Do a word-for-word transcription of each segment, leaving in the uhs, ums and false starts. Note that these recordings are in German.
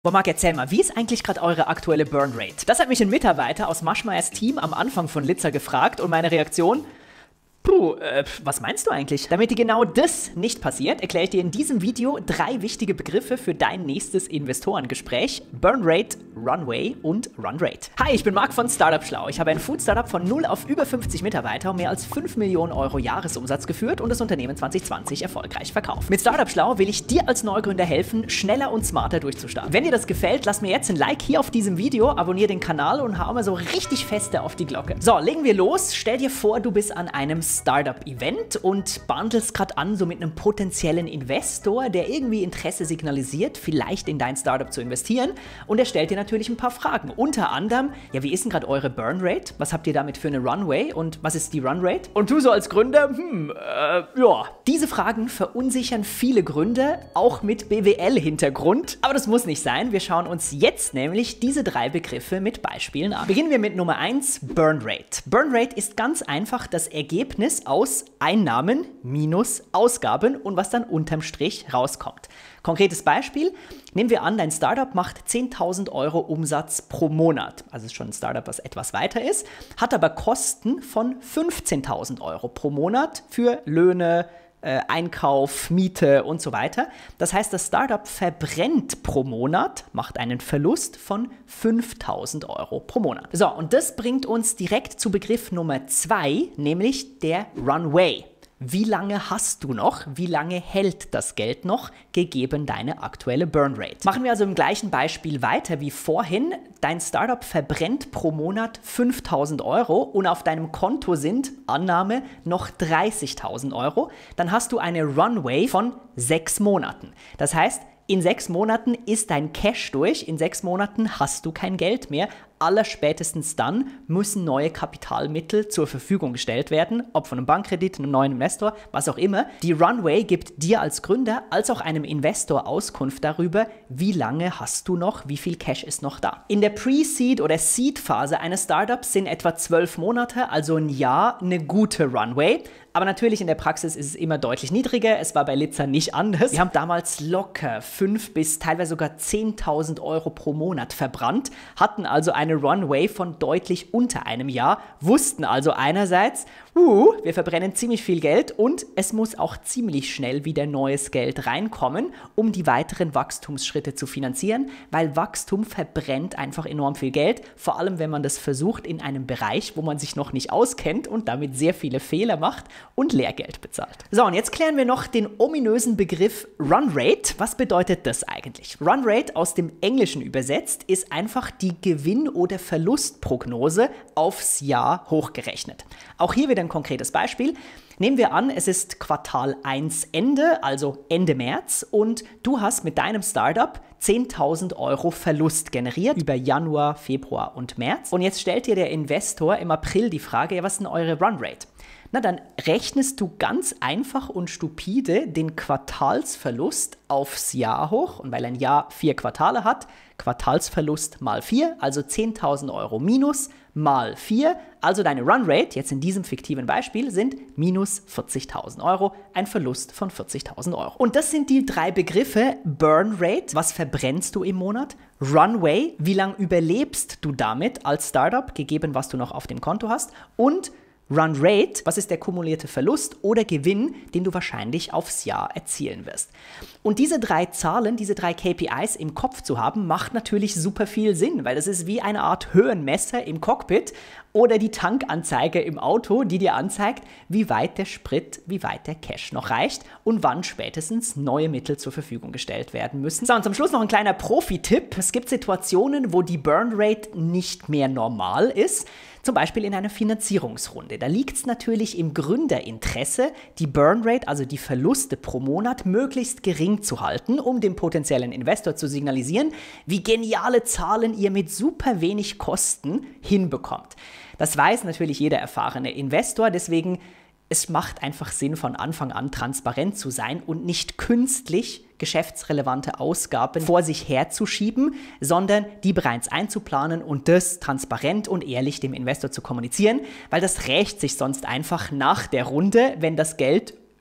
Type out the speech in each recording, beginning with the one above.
Boah, Marc, erzähl mal, wie ist eigentlich gerade eure aktuelle Burn Rate? Das hat mich ein Mitarbeiter aus Maschmeyers Team am Anfang von Litzer gefragt und meine Reaktion: Puh, äh, was meinst du eigentlich? Damit dir genau das nicht passiert, erkläre ich dir in diesem Video drei wichtige Begriffe für dein nächstes Investorengespräch: Burn Rate, Runway und Run Rate. Hi, ich bin Marc von Startup Schlau. Ich habe ein Food-Startup von null auf über fünfzig Mitarbeiter und mehr als fünf Millionen Euro Jahresumsatz geführt und das Unternehmen zwanzig zwanzig erfolgreich verkauft. Mit Startup Schlau will ich dir als Neugründer helfen, schneller und smarter durchzustarten. Wenn dir das gefällt, lass mir jetzt ein Like hier auf diesem Video, abonniere den Kanal und hau mal so richtig feste auf die Glocke. So, legen wir los. Stell dir vor, du bist an einem Startup-Event und bandelst gerade an so mit einem potenziellen Investor, der irgendwie Interesse signalisiert, vielleicht in dein Startup zu investieren, und er stellt dir natürlich ein paar Fragen. Unter anderem, ja, wie ist denn gerade eure Burn Rate? Was habt ihr damit für eine Runway und was ist die Run Rate? Und du so als Gründer, hm, äh, ja. Diese Fragen verunsichern viele Gründer, auch mit B W L-Hintergrund, aber das muss nicht sein. Wir schauen uns jetzt nämlich diese drei Begriffe mit Beispielen an. Beginnen wir mit Nummer eins, Burn Rate. Burn Rate ist ganz einfach das Ergebnis aus Einnahmen minus Ausgaben und was dann unterm Strich rauskommt. Konkretes Beispiel: Nehmen wir an, dein Startup macht zehntausend Euro Umsatz pro Monat. Also ist schon ein Startup, was etwas weiter ist, hat aber Kosten von fünfzehntausend Euro pro Monat für Löhne, äh, Einkauf, Miete und so weiter. Das heißt, das Startup verbrennt pro Monat, macht einen Verlust von fünftausend Euro pro Monat. So, und das bringt uns direkt zu Begriff Nummer zwei, nämlich der Runway. Wie lange hast du noch? Wie lange hält das Geld noch, gegeben deine aktuelle Burn Rate? Machen wir also im gleichen Beispiel weiter wie vorhin. Dein Startup verbrennt pro Monat fünftausend Euro und auf deinem Konto sind, Annahme, noch dreißigtausend Euro. Dann hast du eine Runway von sechs Monaten. Das heißt, in sechs Monaten ist dein Cash durch, in sechs Monaten hast du kein Geld mehr. Allerspätestens dann müssen neue Kapitalmittel zur Verfügung gestellt werden, ob von einem Bankkredit, einem neuen Investor, was auch immer. Die Runway gibt dir als Gründer als auch einem Investor Auskunft darüber, wie lange hast du noch, wie viel Cash ist noch da. In der Pre-Seed- oder Seed-Phase eines Startups sind etwa zwölf Monate, also ein Jahr, eine gute Runway. Aber natürlich in der Praxis ist es immer deutlich niedriger. Es war bei Litzer nicht anders. Wir haben damals locker fünf bis teilweise sogar zehntausend Euro pro Monat verbrannt, hatten also eine Runway von deutlich unter einem Jahr, wussten also einerseits, uh, wir verbrennen ziemlich viel Geld und es muss auch ziemlich schnell wieder neues Geld reinkommen, um die weiteren Wachstumsschritte zu finanzieren, weil Wachstum verbrennt einfach enorm viel Geld, vor allem wenn man das versucht in einem Bereich, wo man sich noch nicht auskennt und damit sehr viele Fehler macht und Lehrgeld bezahlt. So, und jetzt klären wir noch den ominösen Begriff Run Rate. Was bedeutet das eigentlich? Run Rate, aus dem Englischen übersetzt, ist einfach die Gewinn- oder Verlustprognose aufs Jahr hochgerechnet. Auch hier wieder ein konkretes Beispiel. Nehmen wir an, es ist Quartal eins Ende, also Ende März, und du hast mit deinem Startup zehntausend Euro Verlust generiert über Januar, Februar und März. Und jetzt stellt dir der Investor im April die Frage, ja, was ist denn eure Run Rate? Na, dann rechnest du ganz einfach und stupide den Quartalsverlust aufs Jahr hoch. Und weil ein Jahr vier Quartale hat, Quartalsverlust mal vier, also zehntausend Euro minus mal vier. Also deine Run Rate, jetzt in diesem fiktiven Beispiel, sind minus vierzigtausend Euro, ein Verlust von vierzigtausend Euro. Und das sind die drei Begriffe: Burn Rate, was verbrennst du im Monat? Runway, wie lange überlebst du damit als Startup, gegeben was du noch auf dem Konto hast? Und Run Rate, was ist der kumulierte Verlust oder Gewinn, den du wahrscheinlich aufs Jahr erzielen wirst. Und diese drei Zahlen, diese drei K P Is im Kopf zu haben, macht natürlich super viel Sinn, weil das ist wie eine Art Höhenmesser im Cockpit oder die Tankanzeige im Auto, die dir anzeigt, wie weit der Sprit, wie weit der Cash noch reicht und wann spätestens neue Mittel zur Verfügung gestellt werden müssen. So, und zum Schluss noch ein kleiner Profi-Tipp. Es gibt Situationen, wo die Burn Rate nicht mehr normal ist. Zum Beispiel in einer Finanzierungsrunde. Da liegt es natürlich im Gründerinteresse, die Burn Rate, also die Verluste pro Monat, möglichst gering zu halten, um dem potenziellen Investor zu signalisieren, wie geniale Zahlen ihr mit super wenig Kosten hinbekommt. Das weiß natürlich jeder erfahrene Investor, deswegen es macht einfach Sinn, von Anfang an transparent zu sein und nicht künstlich geschäftsrelevante Ausgaben vor sich herzuschieben, sondern die bereits einzuplanen und das transparent und ehrlich dem Investor zu kommunizieren, weil das rächt sich sonst einfach nach der Runde, wenn das Geld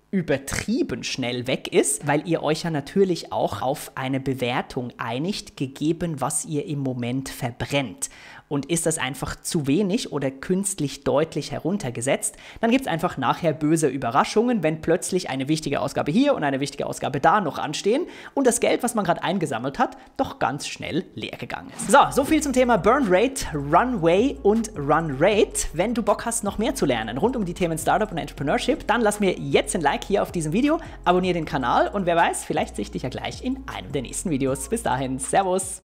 übertrieben schnell weg ist, weil ihr euch ja natürlich auch auf eine Bewertung einigt, gegeben, was ihr im Moment verbrennt. Und ist das einfach zu wenig oder künstlich deutlich heruntergesetzt, dann gibt es einfach nachher böse Überraschungen, wenn plötzlich eine wichtige Ausgabe hier und eine wichtige Ausgabe da noch anstehen und das Geld, was man gerade eingesammelt hat, doch ganz schnell leer gegangen ist. So, so viel zum Thema Burn Rate, Runway und Run Rate. Wenn du Bock hast, noch mehr zu lernen rund um die Themen Startup und Entrepreneurship, dann lass mir jetzt ein Like hier auf diesem Video, abonniere den Kanal und wer weiß, vielleicht sehe ich dich ja gleich in einem der nächsten Videos. Bis dahin, Servus!